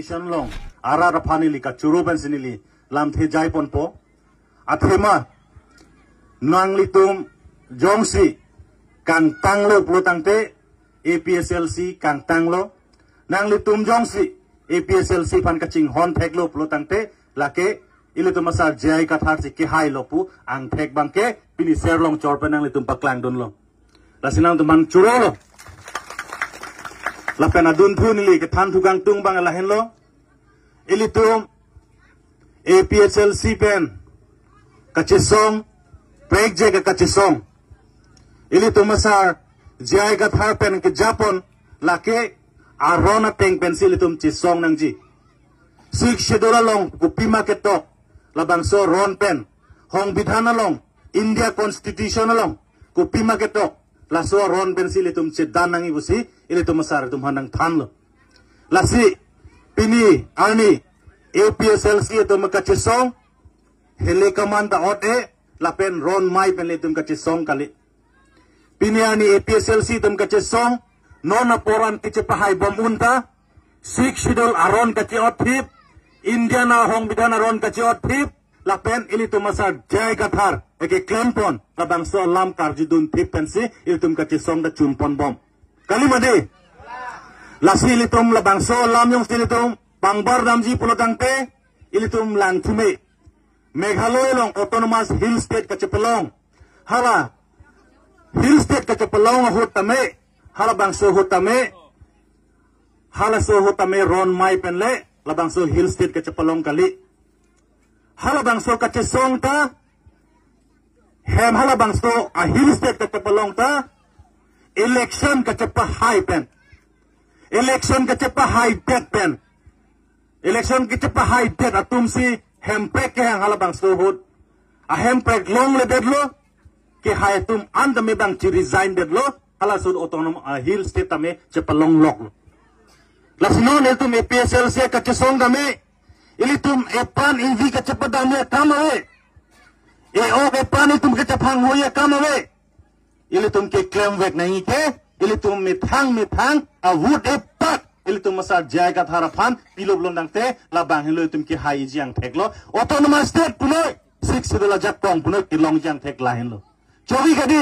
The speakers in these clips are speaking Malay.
constitution long ara ra phanili ka churu ban sinili lam the jai pon po athema nangli tum jongsi kang tanglo plo tangte APSLC kang tanglo nangli tum jongsi APSLC pan kaching hon theklo plo tangte lake ile tum masar jai ka thar si ke hai lopu ang thek bangke pini serlong chor pa nangli tum paklang don lo lasinang tum man churo lo la pena dun thu nili ke than thu gang tung bang la hen lo ile tum APSLC pen kachisong break je ka kachisong ili tumasar jai ka thar pen ke Japon lake arona teng pencil tum chisong nang ji sik shedula long kupima ke tok labang so ron pen hong bidhana long India constitution long kupima ke tok la so ron pencil tum chedan nang ibusi ili tumasar tum hanang than lo lasi pini army APSLC tum kachisong hele kamanda ote lapen ron mai pen le tum kachisong kali piniani APSLC tum kache song nona poran kiche pahai bom unta sik shidol aron kache othip Indiana hong bidana ron kache othip lapen ili tum asar jai gathar eke klempon labang so lam karjidun thip pensi ili tum kache song da chumpon bom kali made lasi ili tum labang so lam yong ili tum bangbar damji pulotangte ili tum lang thume Meghalaya long autonomous hill state kache pelong hala hill state kache pelong hotame hala bangso hotame hala so hotame ron mai penle labang so hill state kache pelong kali hala bangso kache song ta hem hala bangso a hill state kache pelong ta election kache pa high pen election kache pa high debt pen election kache pa high debt atum si hemprek ke hang hala bangso hot a hemprek long le dedlo ke hai tum and me bang chi resign det lo hala sud autonom hill state tame che palong lok lasno ne tum APSLC ka che song game ili tum e pan invi ka che padam ye kamawe e o ke pan tum ke che phang ho ye kamawe ili tum ke claim vek nahi ke ili tum me thang a wood e pat ili tum masar jai ka thara phan pilop lon dangte la bang helo tum ke hai jiang theklo autonomous state punoi 6 sidula jak tong punoi kilong jiang thek la hen lo Cobi kadi,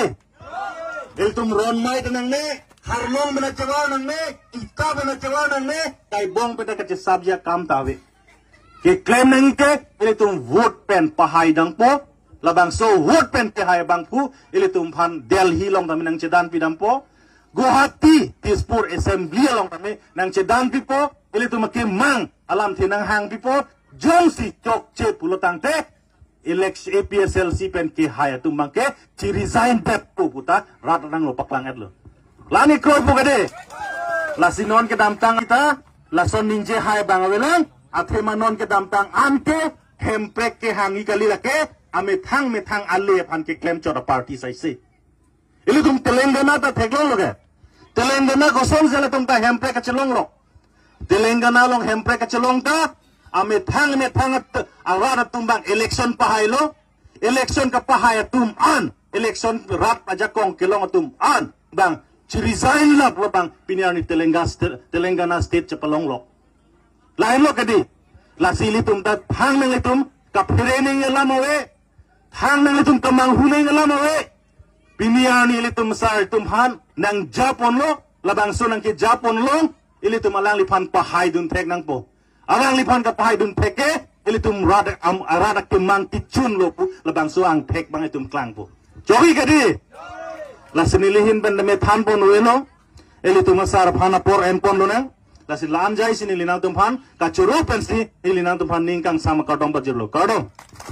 iltum ron mai tenang ne, harlong bena cewal nang ne, kita bena cewal nang ne, kai bong peta kace sabja kam tawe. Ke claim nang ike, iltum vote pen pahai dang po, labang so vote pen pahai bang pu, iltum pan Delhi long tami nang cedan pidam po, Guwahati Dispur Assembly long tami nang cedan pipo, iltum makin mang alam tinang hang pipo, jongsi chok ce pulotang te. Election APSLC pen ke haya tumbang ke ci resign dep pu puta rat nang lo paklang et lo lani kroy pu gade la sinon ke damtang kita la son ninje haya bang awelang athema non ke damtang ante hemprek ke hangi kali la ke ame thang alle pan ke claim chora party sai se ili tum telangana ta theklo lo ke telangana ko som jala tum ta hemprek ke chelong lo telangana long hemprek ke chelong ta ame thang awara tumbang election pahai lo election ka pahai tum an election rat aja kong kilong tum an bang ci resign la bang piniani Telangana state chapalong lo lain lo kadi la sili tum ta thang nang tum ka training la mawe thang nang tum kamang huneng la mawe piniani litum sar tum han nang Japon lo labang so nang ki Japon long ili tum alang lipan pahai dun thek nang po arang lipan ka pahai dun theke ili tum rada kemang kicun lo pu labang suang thek bang itum klang pu jogi kadi la sinilihin ben me than pon welo ili tum sar phana por en pon lo nang la silan jai sinili nang tum phan ka churu pensi ili nang tum phan ning kang sama kadong bajir lo kadong